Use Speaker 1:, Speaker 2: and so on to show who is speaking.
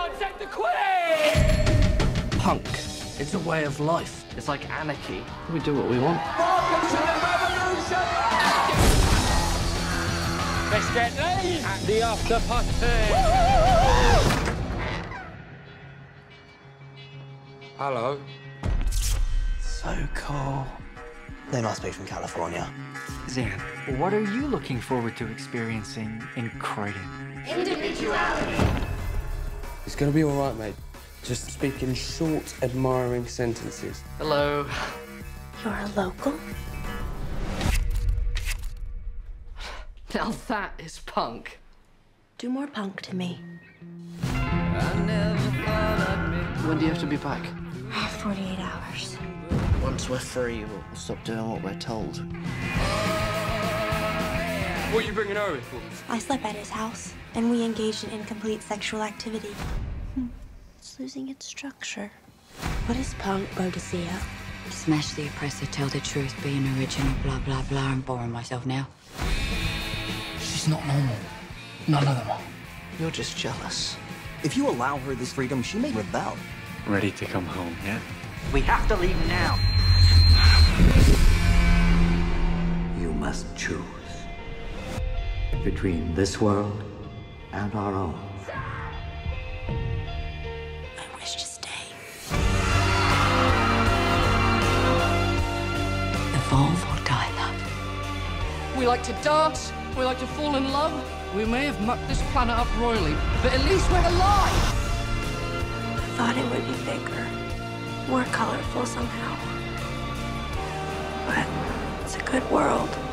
Speaker 1: can't take the queen!
Speaker 2: Punk. It's a way of life. It's like anarchy. We do what we want.
Speaker 1: Welcome to the revolution! Let's get laid at the after party. Hello.
Speaker 2: So cool.
Speaker 3: They must be from California.
Speaker 4: Zan, what are you looking forward to experiencing in Croydon?
Speaker 5: Individuality.
Speaker 6: It's gonna be all right, mate. Just speak in short, admiring sentences.
Speaker 2: Hello.
Speaker 5: You're a local?
Speaker 2: Now that is punk.
Speaker 5: Do more punk to me.
Speaker 2: When do you have to be back?
Speaker 5: 48 hours.
Speaker 2: Once we're free, we'll stop doing what we're told.
Speaker 6: What are you bringing her in for?
Speaker 5: I slept at his house, and we engaged in incomplete sexual activity. It's losing its structure. What is punk, Boadicea?
Speaker 7: Smash the oppressor, tell the truth, being original, blah, blah, blah. I'm boring myself now.
Speaker 2: She's not normal. None of them are. You're just jealous.
Speaker 3: If you allow her this freedom, she may rebel.
Speaker 4: Ready to come home, yeah?
Speaker 3: We have to leave now.
Speaker 8: You must choose between this world and our own.
Speaker 5: I wish to stay.
Speaker 7: Evolve or die, love.
Speaker 2: We like to dance. We like to fall in love. We may have mucked this planet up royally, but at least we're alive!
Speaker 5: I thought it would be bigger, more colorful somehow. But it's a good world.